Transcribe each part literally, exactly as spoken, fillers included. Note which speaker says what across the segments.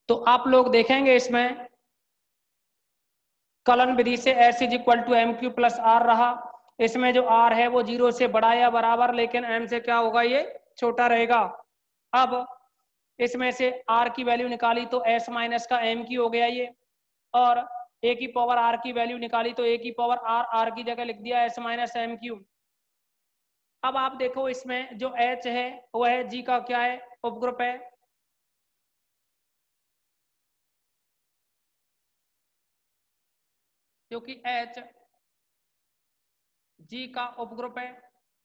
Speaker 1: तो आप लोग देखेंगे इसमें कलन विधि से S is equal to M Q plus R रहा। इसमें जो आर है वो जीरो से बड़ा या बराबर, लेकिन एम से क्या होगा, ये छोटा रहेगा। अब इसमें से आर की वैल्यू निकाली तो एस माइनस का एम क्यू हो गया ये, और ए की पावर आर की वैल्यू निकाली तो ए की पावर आर, आर की जगह लिख दिया एस माइनस एम क्यू। अब आप देखो इसमें जो एच है वह है जी का क्या है, उपग्रुप है। क्योंकि एच जी का उपग्रुप है,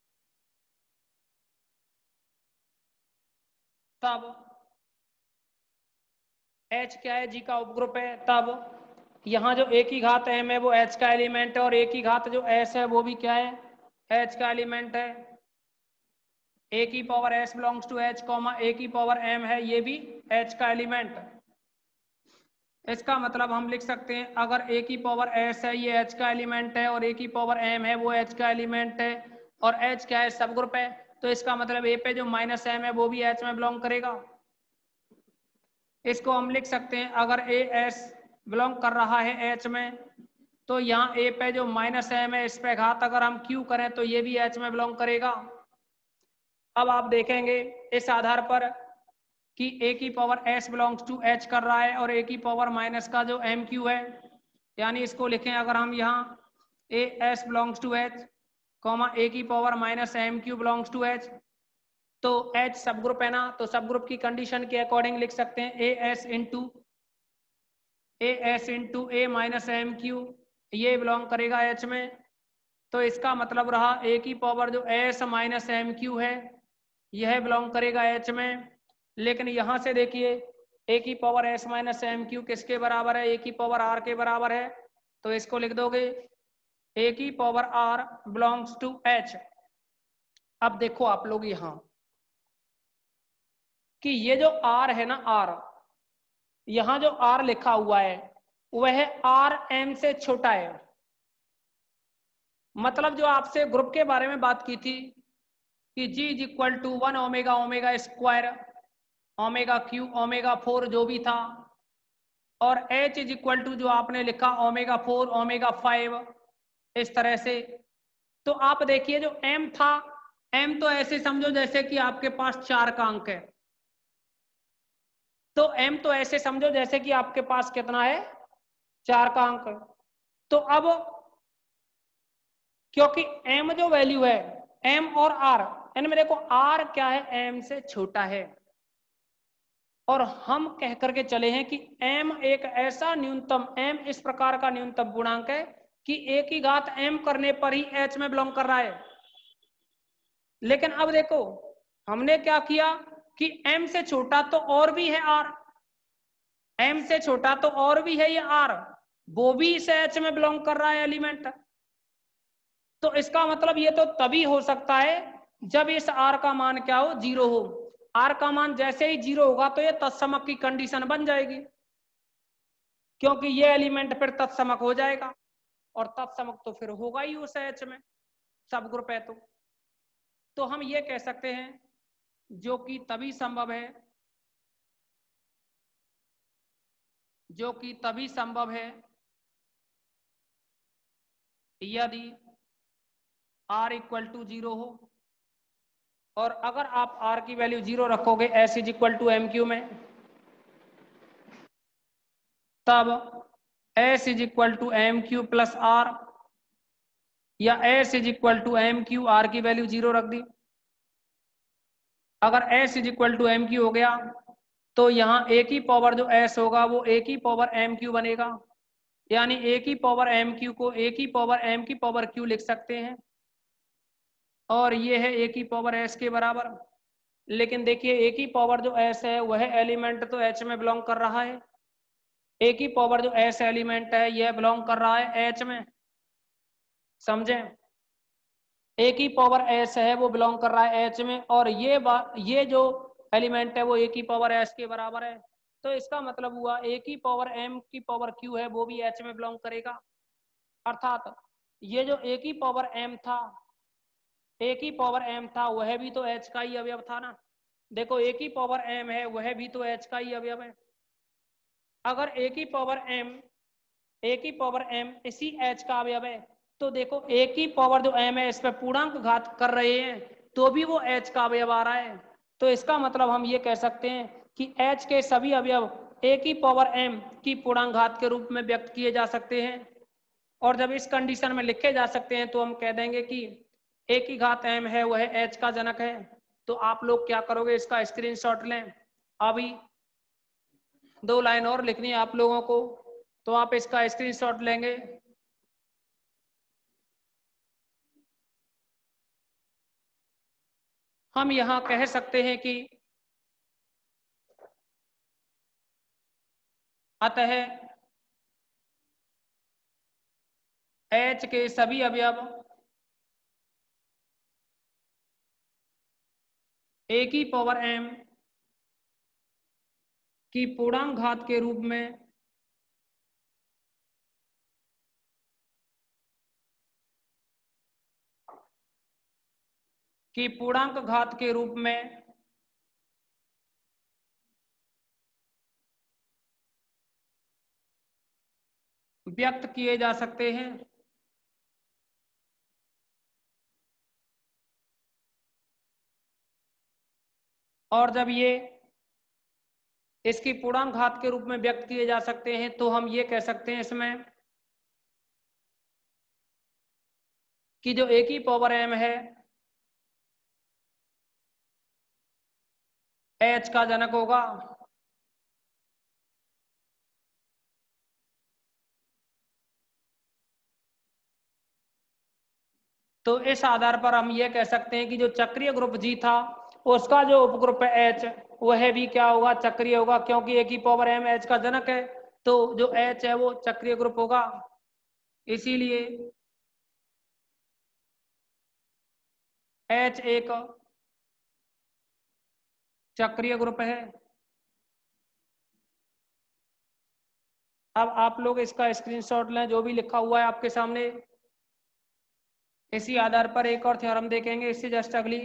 Speaker 1: तब एच क्या है, जी का उपग्रुप है, तब यहाँ जो ए की घात एम है वो एच का एलिमेंट है, और ए की घात जो एस है वो भी क्या है, एच का एलिमेंट है। ए की power S belongs to H comma A की पावर एम है, ये भी एच का एलिमेंट। इसका मतलब हम लिख सकते हैं अगर ए की पावर एस है ये एच का एलिमेंट है, और ए की पावर एम है वो एच का एलिमेंट है, और एच क्या है, सब ग्रुप है। तो इसका मतलब ए पे जो माइनस एम है वो भी एच में बिलोंग करेगा। इसको हम लिख सकते हैं अगर ए एस बिलोंग कर रहा है एच में, तो यहाँ ए पे जो माइनस एम है इस पे घात अगर हम क्यू करें तो ये भी एच में बिलोंग करेगा। अब आप देखेंगे इस आधार पर कि ए की power S belongs to H कर रहा है, और ए की पावर माइनस का जो एम क्यू है, यानी इसको लिखें अगर हम यहाँ A S belongs to H comma A की power minus M Q belongs to H, तो एच सब ग्रुप है ना, तो सब ग्रुप की कंडीशन के अकॉर्डिंग लिख सकते हैं A S into A S into A minus M Q, ये बिलोंग करेगा एच में। तो इसका मतलब रहा ए की पावर जो एस माइनस एम क्यू है यह बिलोंग करेगा एच में। लेकिन यहां से देखिए ए की power S minus M Q किसके बराबर है, ए की पावर आर के बराबर है, तो इसको लिख दोगे ए की power R belongs to H. अब देखो आप लोग यहां कि ये जो आर है ना, आर, यहां जो आर लिखा हुआ है वह आर एम से छोटा है। मतलब जो आपसे ग्रुप के बारे में बात की थी कि G is equal to one omega omega square omega cube omega four जो भी था, और h इज इक्वल टू जो आपने लिखा ओमेगा फोर ओमेगा फाइव, इस तरह से। तो आप देखिए जो m था, m तो ऐसे समझो जैसे कि आपके पास चार का अंक है, तो m तो ऐसे समझो जैसे कि आपके पास कितना है, चार का अंक। तो अब क्योंकि m जो वैल्यू है, m और r, इनमें देखो r क्या है, m से छोटा है, और हम कह करके चले हैं कि m एक ऐसा न्यूनतम, m इस प्रकार का न्यूनतम गुणांक है कि a की घात m करने पर ही h में बिलोंग कर रहा है। लेकिन अब देखो हमने क्या किया कि m से छोटा तो और भी है r, m से छोटा तो और भी है ये r, वो भी इस h में बिलोंग कर रहा है एलिमेंट। तो इसका मतलब ये तो तभी हो सकता है जब इस r का मान क्या हो, जीरो हो। r का मान जैसे ही जीरो होगा तो ये तत्समक की कंडीशन बन जाएगी, क्योंकि ये एलिमेंट फिर तत्समक हो जाएगा, और तत्समक तो फिर होगा ही उस एच में, सब ग्रुप है। तो तो हम ये कह सकते हैं जो कि तभी संभव है, जो कि तभी संभव है यदि r इक्वल टू जीरो हो, और अगर आप r की वैल्यू जीरो रखोगे s is equal to M Q में, तब s is equal to M Q plus R, या s is equal to M Q, R की वैल्यू जीरो रख दी। अगर s is equal to M Q हो गया तो यहाँ a की पावर जो s होगा वो a की पावर एम क्यू बनेगा, यानी a की पावर एम क्यू को a की पावर एम की पावर क्यू लिख सकते हैं, और ये है a की पावर s के बराबर। लेकिन देखिए a की पावर जो s है वह एलिमेंट तो h में बिलोंग कर रहा है, a की पावर जो s एलिमेंट है यह बिलोंग कर रहा है h में, समझे। a की पावर s है वो बिलोंग कर रहा है h में, और ये ये जो एलिमेंट है वो a की पावर s के बराबर है। तो इसका मतलब हुआ a की पावर m की पावर q है वो भी h में बिलोंग करेगा, अर्थात ये जो a की पावर m था, a की पावर m था वह भी तो h का ही अवयव था ना। देखो a की पावर m है वह भी तो h का ही अवयव है। अगर ए की पावर m ए की पावर m इसी h का अवयव है तो देखो a की पावर जो m है इस पे पूर्णांक घात कर रहे हैं तो भी वो h का अवयव आ रहा है। तो इसका मतलब हम ये कह सकते हैं कि h के सभी अवयव a की पावर m की पूर्णांक घात के रूप में व्यक्त किए जा सकते हैं। और जब इस कंडीशन में लिखे जा सकते हैं तो हम कह देंगे कि a की घात m है वह h का जनक है। तो आप लोग क्या करोगे, इसका स्क्रीनशॉट लें। अभी दो लाइन और लिखनी है आप लोगों को, तो आप इसका स्क्रीनशॉट लेंगे। हम यहां कह सकते हैं कि अतः H के सभी अवयव a की पावर m की पूर्णांक घात के रूप में की पूर्णांक घात के रूप में व्यक्त किए जा सकते हैं। और जब ये इसकी पूर्णांक घात के रूप में व्यक्त किए जा सकते हैं तो हम ये कह सकते हैं इसमें कि जो a की पावर m है h का जनक होगा। तो इस आधार पर हम ये कह सकते हैं कि जो चक्रीय ग्रुप G था उसका जो उपग्रुप है H वह भी क्या होगा, चक्रीय होगा, क्योंकि a की पावर m H का जनक है तो जो H है वो चक्रीय ग्रुप होगा। इसीलिए H एक चक्रीय ग्रुप है। अब आप लोग इसका स्क्रीनशॉट लें जो भी लिखा हुआ है आपके सामने। इसी आधार पर एक और थ्योरम देखेंगे इससे जस्ट अगली।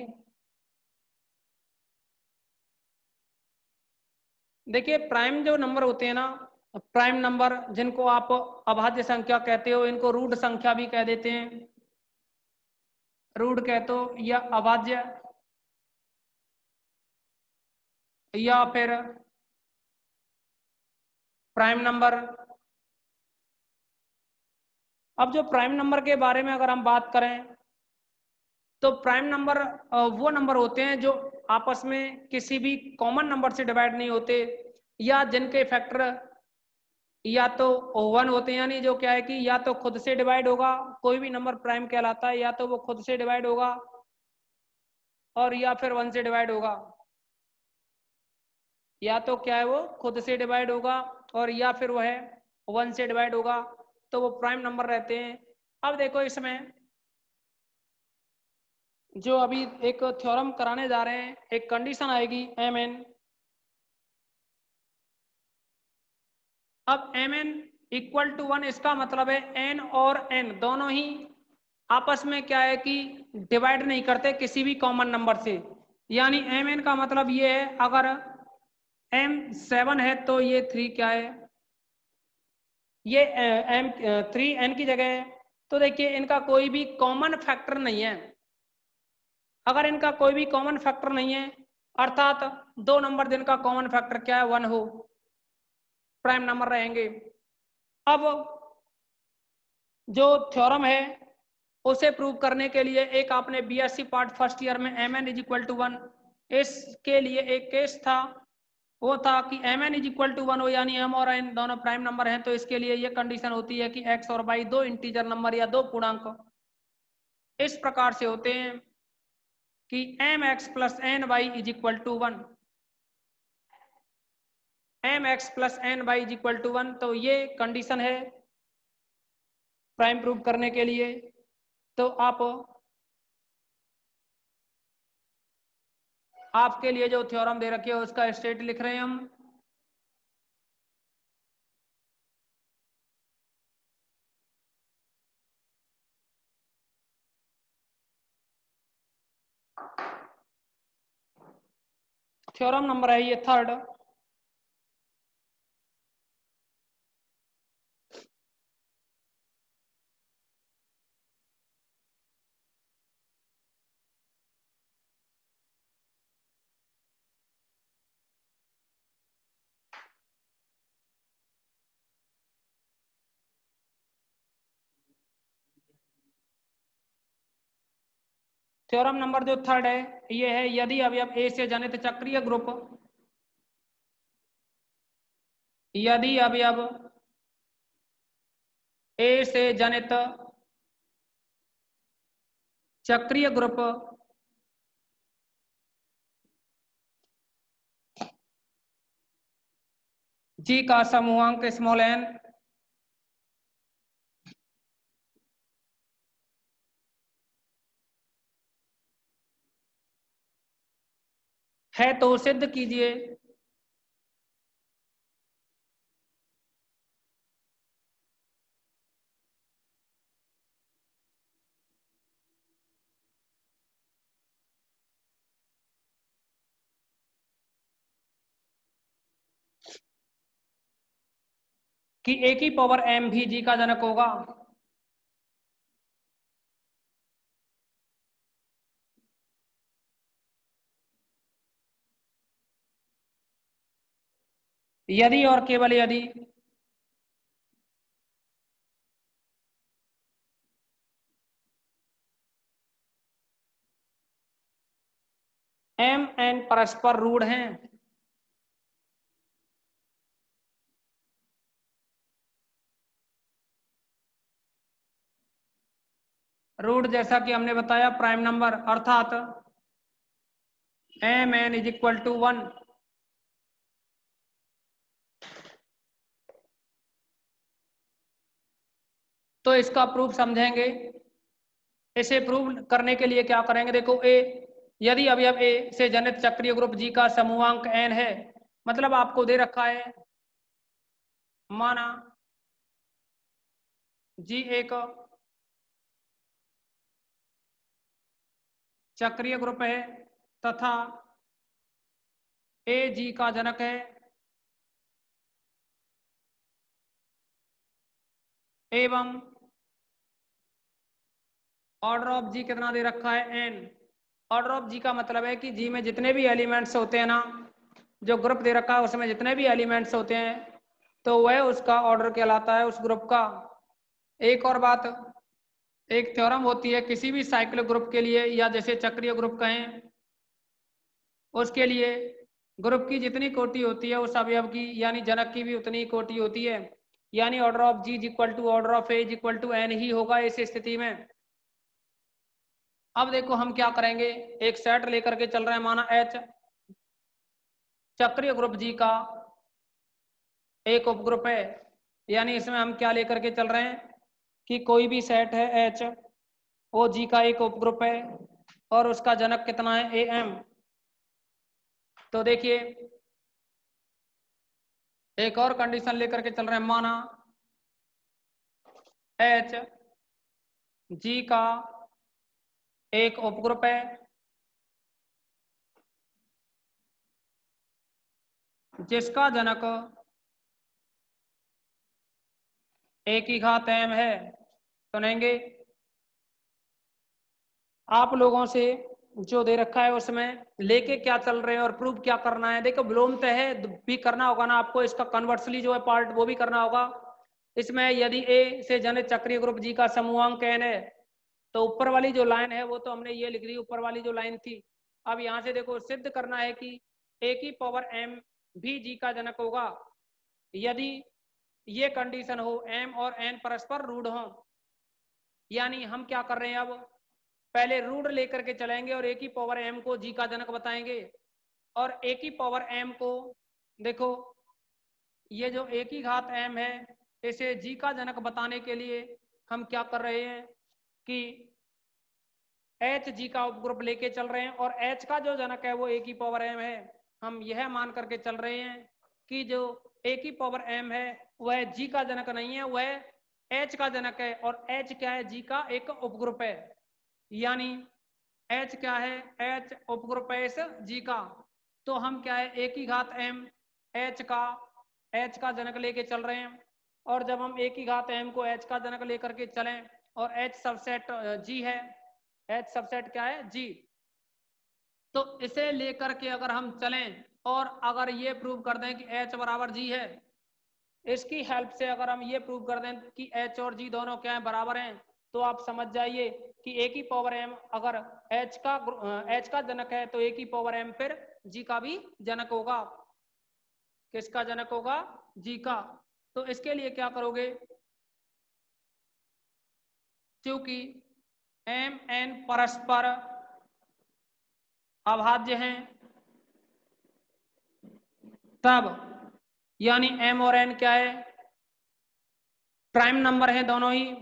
Speaker 1: देखिए प्राइम जो नंबर होते हैं ना, प्राइम नंबर जिनको आप अभाज्य संख्या कहते हो, इनको रूट संख्या भी कह देते हैं, रूट कहते हो या अभाज्य या फिर प्राइम नंबर। अब जो प्राइम नंबर के बारे में अगर हम बात करें तो प्राइम नंबर वो नंबर होते हैं जो आपस में किसी भी कॉमन नंबर से डिवाइड नहीं होते या जिनके फैक्टर या तो वन होते हैं, यानी जो क्या है कि या तो खुद से डिवाइड होगा, कोई भी नंबर प्राइम कहलाता है, या तो वो खुद से डिवाइड होगा और या फिर वन से डिवाइड होगा। या तो क्या है वो खुद से डिवाइड होगा और या फिर वह वन से डिवाइड होगा, तो वो प्राइम नंबर रहते हैं। अब देखो इसमें जो अभी एक थ्योरम कराने जा रहे हैं, एक कंडीशन आएगी एम एन। अब M N equal to one, इसका मतलब है एन और एन दोनों ही आपस में क्या है कि डिवाइड नहीं करते किसी भी कॉमन नंबर से। यानी एम एन का मतलब ये है अगर एम सेवन है तो ये थ्री क्या है, ये एम थ्री एन की जगह है। तो देखिए इनका कोई भी कॉमन फैक्टर नहीं है। अगर इनका कोई भी कॉमन फैक्टर नहीं है अर्थात दो नंबर जिनका कॉमन फैक्टर क्या है वन हो, प्राइम नंबर रहेंगे। अब जो थ्योरम है उसे प्रूव करने के लिए एक आपने बीएससी पार्ट फर्स्ट ईयर में M N is equal to one, इसके लिए एक केस था, वो था कि M N is equal to one हो, यानी एम और एन दोनों प्राइम नंबर हैं। तो इसके लिए ये कंडीशन होती है कि एक्स और वाई दो इंटीजर नंबर या दो पूर्णांक इस प्रकार से होते हैं कि M x plus N Y is equal to one, M x plus N Y is equal to one. तो ये कंडीशन है प्राइम प्रूव करने के लिए। तो आप आपके लिए जो थ्योरम दे रखी है उसका स्टेट लिख रहे हैं हम। थ्योरम नंबर है ये थर्ड। थ्योरम नंबर जो थर्ड है ये है, यदि अवयव ए से जनित चक्रीय ग्रुप, यदि अवयव ए से जनित चक्रीय ग्रुप जी का समूहांक स्मॉल एन है तो सिद्ध कीजिए कि ए की पावर एम भी जी का जनक होगा। यदि और केवल यदि एम एन परस्पर रूढ़ हैं, रूट जैसा कि हमने बताया प्राइम नंबर, अर्थात M N is equal to one. तो इसका प्रूफ समझेंगे। इसे प्रूव करने के लिए क्या करेंगे, देखो ए, यदि अवयव ए से जनित चक्रीय ग्रुप जी का समूहांक एन है, मतलब आपको दे रखा है माना जी एक चक्रीय ग्रुप है तथा ए जी का जनक है एवं ऑर्डर ऑफ जी कितना दे रखा है एन। ऑर्डर ऑफ जी का मतलब है कि जी में जितने भी एलिमेंट्स होते हैं ना, जो ग्रुप दे रखा है उसमें जितने भी एलिमेंट्स होते हैं तो वह उसका ऑर्डर कहलाता है उस ग्रुप का। एक और बात, एक थ्योरम होती है किसी भी साइक्लिक ग्रुप के लिए या जैसे चक्रीय ग्रुप कहें, उसके लिए ग्रुप की जितनी कोटि होती है उस अवयव की यानी जनक की भी उतनी कोटि होती है, यानी order of G equal to order of A equal to N ही होगा इस स्थिति में। अब देखो हम क्या करेंगे, एक सेट लेकर के चल रहे हैं, माना एच चक्रीय ग्रुप जी का एक उपग्रुप है, यानी इसमें हम क्या लेकर के चल रहे हैं कि कोई भी सेट है एच, वो जी का एक उपग्रुप है और उसका जनक कितना है ए एम। तो देखिए एक और कंडीशन लेकर के चल रहे हैं, माना एच जी का एक उपग्रुप है जिसका जनक ए की घात एम है। सुनेंगे आप लोगों से जो दे रखा है उसमें लेके क्या चल रहे हैं और प्रूव क्या करना है। देखो विलोमतः है भी करना होगा ना आपको, इसका कन्वर्सली जो है पार्ट वो भी करना होगा। इसमें यदि ए से जनित चक्रीय ग्रुप जी का समूहांक एन है तो ऊपर वाली जो लाइन है वो तो हमने ये लिख दी, ऊपर वाली जो लाइन थी। अब यहाँ से देखो सिद्ध करना है कि ए की पावर एम भी जी का जनक होगा यदि ये कंडीशन हो एम और एन परस्पर रूढ़ हो। यानी हम क्या कर रहे हैं, अब पहले रूढ़ लेकर के चलेंगे और ए की पावर एम को जी का जनक बताएंगे और ए की पावर एम को देखो ये जो ए की घात एम है इसे जी का जनक बताने के लिए हम क्या कर रहे हैं कि एच जी का उपग्रुप लेके चल रहे हैं और एच का जो जनक है वो ए की पावर एम है। हम यह मान करके चल रहे हैं कि जो ए की पावर एम है वह जी का जनक नहीं है, वह एच का जनक है और एच क्या है, जी का एक उपग्रुप है। यानी एच क्या है, एच उपग्रुप है इस जी का। तो हम क्या है ए की घात एम एच का एच का जनक लेके चल रहे हैं और जब हम ए की घात एम को एच का जनक लेकर के चलें और एच सबसेट जी है, एच सबसेट क्या है जी, तो इसे लेकर के अगर हम चलें और अगर ये प्रूव कर दें कि एच बराबर जी है, इसकी हेल्प से अगर हम ये प्रूव कर दें कि एच और जी दोनों क्या है बराबर हैं, तो आप समझ जाइए कि ए की पावर एम अगर एच का एच का जनक है तो ए की पावर एम फिर जी का भी जनक होगा। किसका जनक होगा? जी का। तो इसके लिए क्या करोगे, क्योंकि एम एन परस्पर अभाज्य हैं तब, यानी एम और एन क्या है? प्राइम नंबर है दोनों ही,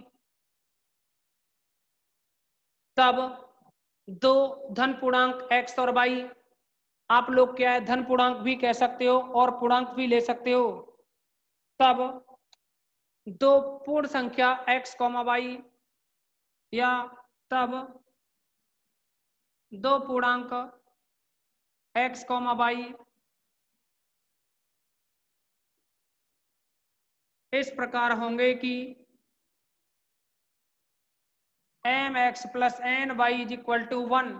Speaker 1: तब दो धन पूर्णांक एक्स और वाई, आप लोग क्या है धन पूर्णांक भी कह सकते हो और पूर्णांक भी ले सकते हो, तब दो पूर्ण संख्या एक्स कॉमा वाई या तब दो पूर्णांक एक्स कॉमा वाई इस प्रकार होंगे कि M x plus N Y is equal to one.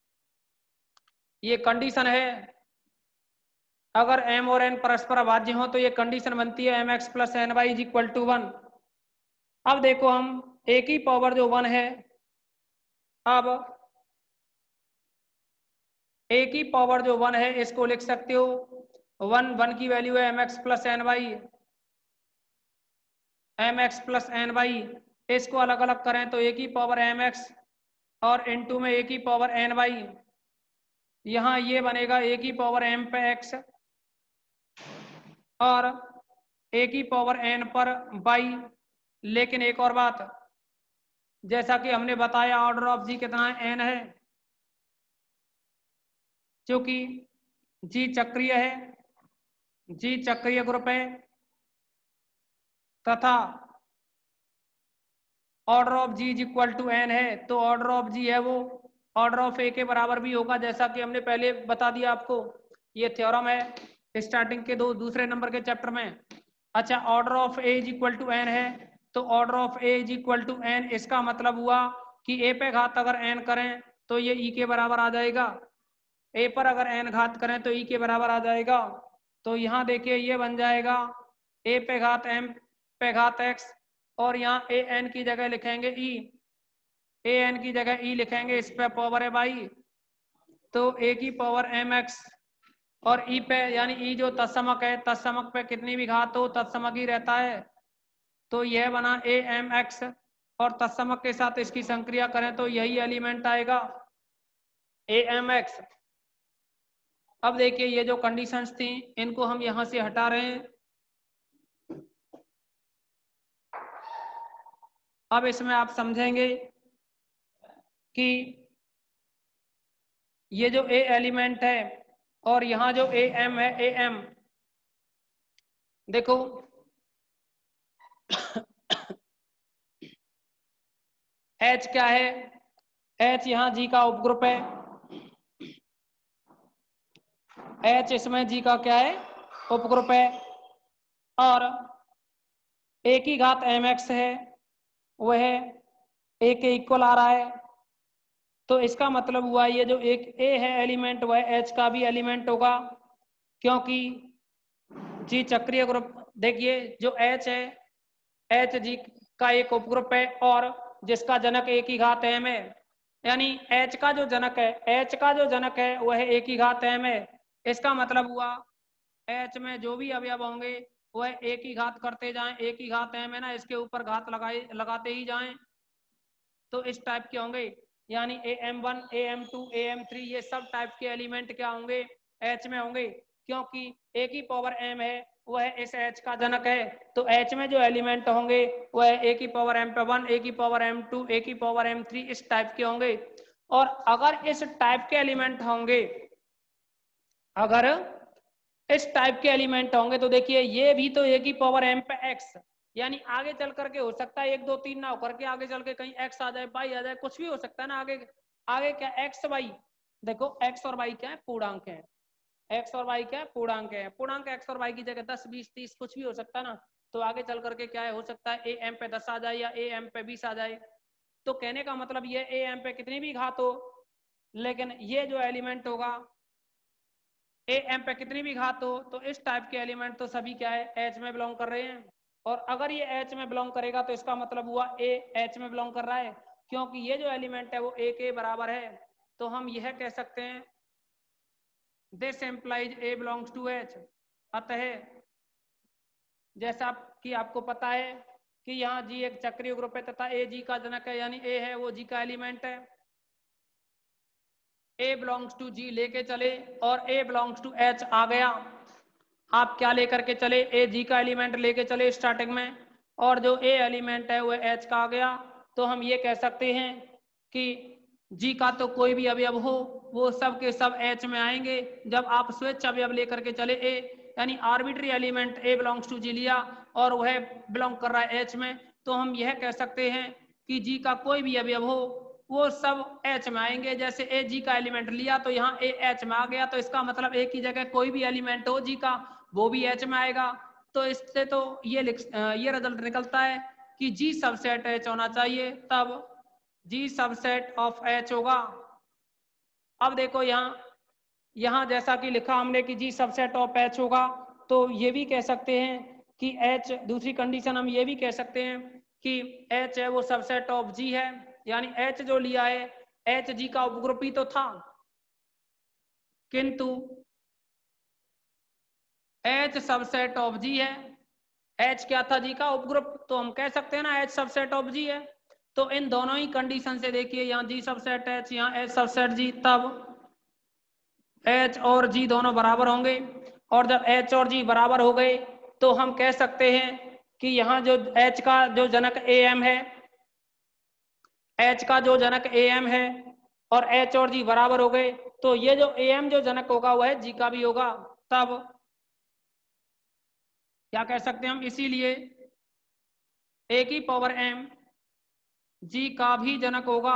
Speaker 1: ये कंडीशन है। अगर m और n परस्पर अभाज्य हो तो ये कंडीशन बनती है M x plus N Y is equal to one. अब देखो हम a की पावर जो वन है, अब a की पावर जो वन है इसको लिख सकते हो, वन वन की वैल्यू है M x plus N Y, M x plus N Y. इसको अलग अलग करें तो a की पावर एम एक्स और इनटू में a की पावर एन वाई, यहाँ ये बनेगा a की पावर m पे x और a की पावर n पर y। लेकिन एक और बात, जैसा कि हमने बताया ऑर्डर ऑफ जी कितना है? n है, क्योंकि जी चक्रीय है, जी चक्रीय ग्रुप है तथा order of G is equal to N है, तो ऑर्डर ऑफ जी है वो ऑर्डर ऑफ ए के बराबर भी होगा, जैसा कि हमने पहले बता दिया आपको। ये थ्योरम है स्टार्टिंग के दो दूसरे नंबर के चैप्टर में। अच्छा, order of A is equal to N है, तो order of A is equal to N, इसका मतलब हुआ कि ए पे घात अगर एन करें तो ये ई के बराबर आ जाएगा, ए पर अगर एन घात करें तो ई के बराबर आ जाएगा। तो यहाँ देखिए ये बन जाएगा ए पे घात एम पे घात एक्स और यहाँ ए एन की जगह लिखेंगे ई, ए एन की जगह ई लिखेंगे, इस पे पावर है बाई, तो ए की पावर एम एक्स और ई पे यानी ई जो तत्समक है, तत्समक पे कितनी भी घात हो तत्समक ही रहता है, तो यह बना ए एम एक्स और तत्समक के साथ इसकी संक्रिया करें तो यही एलिमेंट आएगा ए एम एक्स। अब देखिए ये जो कंडीशंस थी इनको हम यहां से हटा रहे हैं। अब इसमें आप समझेंगे कि ये जो ए एलिमेंट है और यहाँ जो ए एम है, ए एम देखो एच क्या है? एच यहाँ जी का उपग्रुप है, एच इसमें जी का क्या है? उपग्रुप है, और ए की घात एम एक्स है वह ए के इक्वल आ रहा है, तो इसका मतलब हुआ ये जो एक ए है एलिमेंट वह एच का भी एलिमेंट होगा, क्योंकि जी चक्रीय ग्रुप। देखिए जो एच है, एच जी का एक उपग्रुप है और जिसका जनक ए की घात एम है, यानी एच का जो जनक है, एच का जो जनक है वह ए की घात एम है। इसका मतलब हुआ एच में जो भी अवयव होंगे वह ए की घात करते जाएं, ए की घात एम है ना, इसके ऊपर घात लगाए लगाते ही जाएं, तो इस टाइप के होंगे, यानी A M one A M two A M three ये सब टाइप के एलिमेंट क्या होंगे? एच में होंगे, क्योंकि ए की पावर एम है वह इस एच का जनक है, तो एच में जो एलिमेंट होंगे वह ए की पावर एम पे वन, ए की पावर एम टू, ए की पावर एम थ्री इस टाइप के होंगे। और अगर इस टाइप के एलिमेंट होंगे, अगर इस टाइप के एलिमेंट होंगे तो देखिए ये भी तो ए की पावर एम पे एक्स, यानी आगे चल करके हो सकता है एक दो तीन ना होकर के आगे चल के कहीं एक्स आ जाए, वाई आ जाए, कुछ भी हो सकता है ना आगे। आगे क्या एक्स वाई, देखो एक्स और वाई क्या है? पूर्णांक है। एक्स और वाई क्या है? पूर्णांक है। पूर्णांक एक्स और वाई की जगह दस बीस तीस कुछ भी हो सकता है ना, तो आगे चल करके क्या है हो सकता है ए एम पे दस आ जाए या ए एम पे बीस आ जाए। तो कहने का मतलब ये ए एम पे कितनी भी घात हो, लेकिन ये जो एलिमेंट होगा ए एम पे कितनी भी घात हो, तो इस टाइप के एलिमेंट तो सभी क्या है? एच में बिलोंग कर रहे हैं। और अगर ये एच में बिलोंग करेगा तो इसका मतलब हुआ ए एच में बिलोंग कर रहा है, क्योंकि ये जो एलिमेंट है वो ए के बराबर है, तो हम यह कह सकते हैं this implies A belongs to H. अतः जैसा कि आपको पता है कि यहाँ जी एक चक्रीय ग्रुप है तथा ए जी का जनक है, यानी ए है वो जी का एलिमेंट है। ए बिलोंग्स टू जी लेके चले और ए बिलोंग्स टू एच आ गया। आप क्या लेकर के चले? ए जी का एलिमेंट लेके चले स्टार्टिंग में, और जो ए एलिमेंट है वो एच का आ गया। तो हम ये कह सकते हैं कि जी का तो कोई भी अवयव हो वो सब के सब एच में आएंगे। जब आप स्वेच्छ अवयव लेकर के चले ए, यानी arbitrary element A belongs to G लिया और वह बिलोंग कर रहा है एच में, तो हम यह कह सकते हैं कि जी का कोई भी अवयव हो वो सब एच में आएंगे। जैसे ए जी का एलिमेंट लिया तो यहाँ ए एच में आ गया, तो इसका मतलब ए की जगह कोई भी एलिमेंट हो जी का वो भी एच में आएगा। तो इससे तो ये लिख ये रिजल्ट निकलता है कि जी सबसेट एच होना चाहिए, तब जी सबसेट ऑफ एच होगा। अब देखो यहाँ यहाँ जैसा कि लिखा हमने कि जी सबसेट ऑफ एच होगा, तो ये भी कह सकते हैं कि एच, दूसरी कंडीशन हम ये भी कह सकते हैं कि एच है वो सबसेट ऑफ जी है, यानी एच जो लिया है एच जी का उपग्रुप ही तो था, किंतु एच सबसेट ऑफ जी है। एच क्या था? जी का उपग्रुप, तो हम कह सकते हैं ना एच सबसेट ऑफ जी है। तो इन दोनों ही कंडीशन से देखिए, यहाँ जी सबसेट एच, यहाँ एच सबसेट जी, तब एच और जी दोनों बराबर होंगे। और जब एच और जी बराबर हो गए तो हम कह सकते हैं कि यहाँ जो एच का जो जनक ए एम है, एच का जो जनक ए एम है और एच और जी बराबर हो गए, तो ये जो ए एम जो जनक होगा वह जी का भी होगा। तब क्या कह सकते हैं हम? इसीलिए ए की पावर एम जी का भी जनक होगा।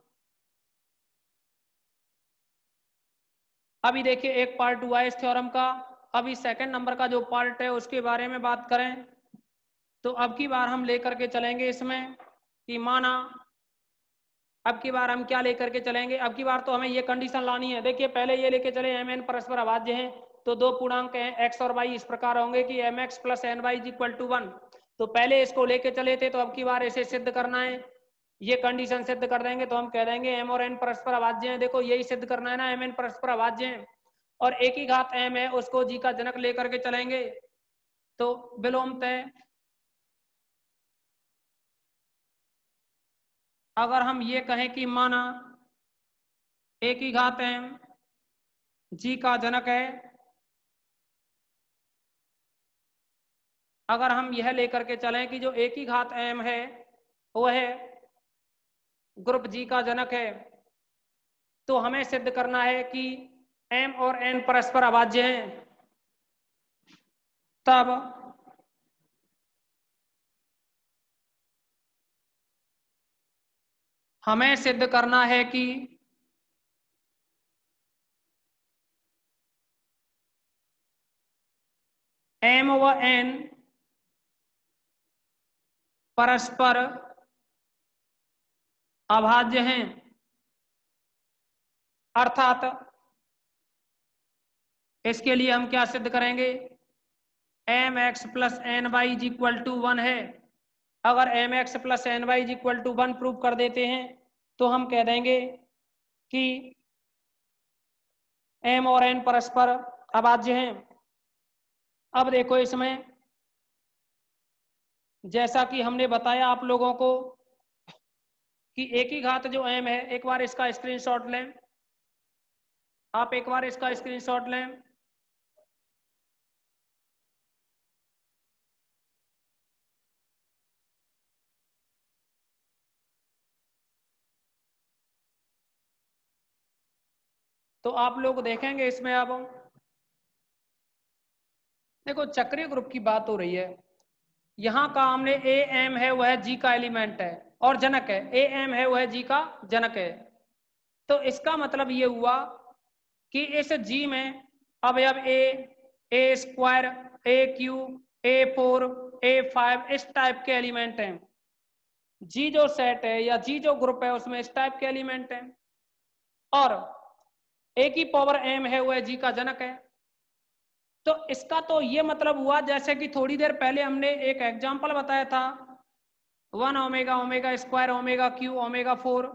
Speaker 1: अभी देखिए एक पार्ट हुआ है इस थ्योरम का, अभी सेकंड नंबर का जो पार्ट है उसके बारे में बात करें तो अब की बार हम लेकर के चलेंगे इसमें कि माना, अब की बार हम क्या लेकर के चलेंगे? अब की बार तो हमें ये कंडीशन लानी है। देखिए पहले ये लेके चले एम एन परस्पर अभाज्य हैं, तो दो पूर्णांक हैं एक्स और वाई, इस प्रकार होंगे कि M x plus N Y equal to one. तो पहले इसको लेके चले थे, तो अब की बार इसे सिद्ध करना है। ये कंडीशन सिद्ध कर देंगे तो हम कह देंगे एम और एन परस्पर अभाज्य हैं। देखो यही सिद्ध करना है ना, एम एन परस्पर अभाज्य हैं और एक ही घात एम है उसको जी का जनक लेकर के चलेंगे। तो विलोमतः अगर हम ये कहें कि माना एक ही घात एम जी का जनक है, अगर हम यह लेकर के चलें कि जो एक ही घात एम है वह ग्रुप जी का जनक है, तो हमें सिद्ध करना है कि एम और एन परस्पर अभाज्य हैं। तब हमें सिद्ध करना है कि एम व एन परस्पर अभाज्य हैं, अर्थात इसके लिए हम क्या सिद्ध करेंगे? M x plus N Y equal to one है। अगर M x plus N Y equal to one prove कर देते हैं तो हम कह देंगे कि एम और एन परस्पर अभाज्य हैं। अब देखो इसमें जैसा कि हमने बताया आप लोगों को कि एक ही घात जो एम है, एक बार इसका स्क्रीनशॉट लें, आप एक बार इसका स्क्रीनशॉट लें। तो आप लोग देखेंगे इसमें, अब देखो चक्रीय ग्रुप की बात हो रही है, यहाँ का हमने ए एम है वह जी का एलिमेंट है और जनक है, ए एम है वह जी का जनक है। तो इसका मतलब ये हुआ कि इस जी में अवयव A, A square, A cube, A four, A five इस टाइप के एलिमेंट हैं। जी जो सेट है या जी जो ग्रुप है उसमें इस टाइप के एलिमेंट हैं और ए की पावर एम है वह जी का जनक है। तो इसका तो ये मतलब हुआ, जैसे कि थोड़ी देर पहले हमने एक एग्जाम्पल बताया था one omega omega square omega cube omega four.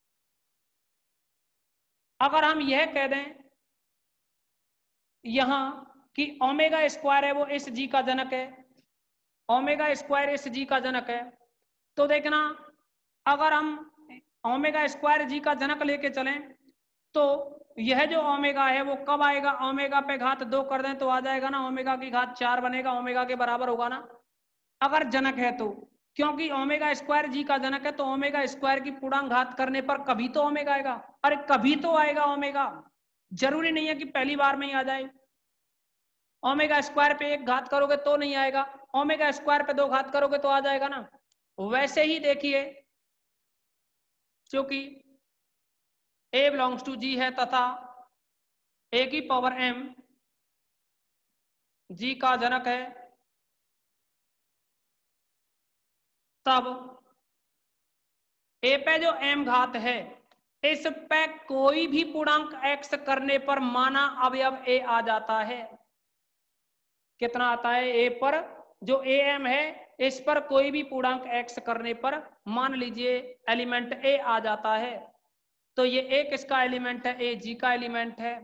Speaker 1: अगर हम यह कह दें यहां कि ओमेगा स्क्वायर है वो इस जी का जनक है, ओमेगा स्क्वायर इस जी का जनक है, तो देखना अगर हम ओमेगा स्क्वायर जी का जनक लेके चलें तो यह जो ओमेगा है वो कब आएगा, ओमेगा पे घात दो कर दें तो आ जाएगा ना, ओमेगा की घात चार बनेगा, ओमेगा के बराबर होगा ना अगर जनक है तो। क्योंकि ओमेगा स्क्वायर जी का जनक है तो ओमेगा स्क्वायर की पूर्णांक घात करने पर कभी तो ओमेगा आएगा, अरे कभी तो आएगा ओमेगा, जरूरी नहीं है कि पहली बार में ही आ जाए। ओमेगा स्क्वायर पे एक घात करोगे तो नहीं आएगा, ओमेगा स्क्वायर पे दो घात करोगे तो आ जाएगा ना। वैसे ही देखिए क्योंकि ए बिलोंग्स टू जी है तथा ए की पावर एम जी का जनक है, तब ए पे जो एम घात है इस पे कोई भी पूर्णांक एक्स करने पर माना अवयव ए आ जाता है। कितना आता है ए पर, जो ए एम है इस पर कोई भी पूर्णांक एक्स करने पर मान लीजिए एलिमेंट ए आ जाता है, तो ये ए किसका एलिमेंट है, ए जी का एलिमेंट है,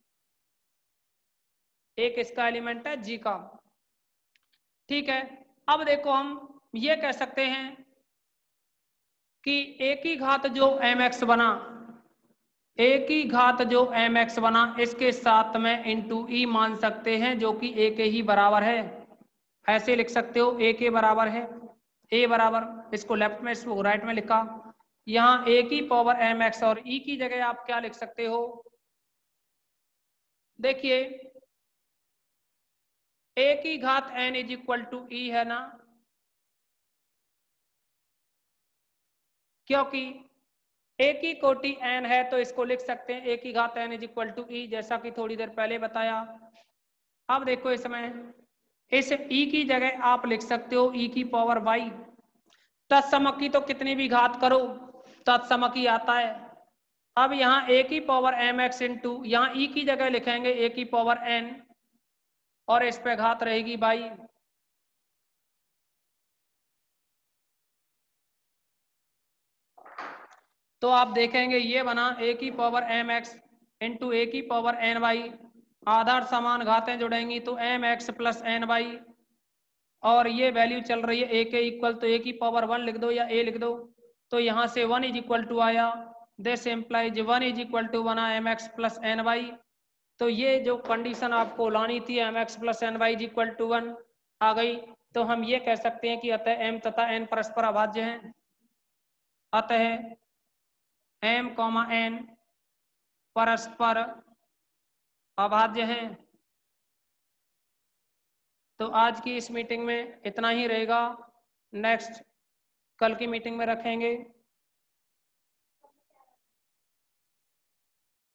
Speaker 1: ए किसका एलिमेंट है, जी का। ठीक है, अब देखो हम ये कह सकते हैं कि ए की घात जो एम एक्स बना, ए की घात जो एम एक्स बना इसके साथ में इंटू ई मान सकते हैं जो कि ए के ही बराबर है। ऐसे लिख सकते हो ए के बराबर है, ए बराबर, इसको लेफ्ट में इसको राइट में लिखा, यहाँ ए की पावर एम एक्स और ई की जगह आप क्या लिख सकते हो, देखिए ए की घात n is equal to e है ना, क्योंकि ए की कोटि एन है तो इसको लिख सकते हैं ए की घात n is equal to e, जैसा कि थोड़ी देर पहले बताया। अब देखो इसमें इस ई की जगह आप लिख सकते हो ई की पावर वाई, तत्समक की तो कितनी भी घात करो तत्समक ही आता है। अब यहाँ ए की पावर एम एक्स इंटू यहाँ ई की जगह लिखेंगे ए की पावर एन और इस पे घात रहेगी बाई, तो आप देखेंगे ये बना ए की power M x into a की पावर एन वाई, आधार समान घातें जुड़ेंगी तो m x plus N y, और ये वैल्यू चल रही है ए के इक्वल, तो ए की पावर वन लिख दो या ए लिख दो, तो यहाँ से वन इज इक्वल टू आया, this implies one is equal to बना m x plus N y. तो ये जो कंडीशन आपको लानी थी m x plus N Y is equal to one आ गई, तो हम ये कह सकते हैं कि अतः एम तथा एन परस्पर अभाज्य हैं, अतः एम कॉमा एन परस्पर अभाज्य हैं। तो आज की इस मीटिंग में इतना ही रहेगा, नेक्स्ट कल की मीटिंग में रखेंगे।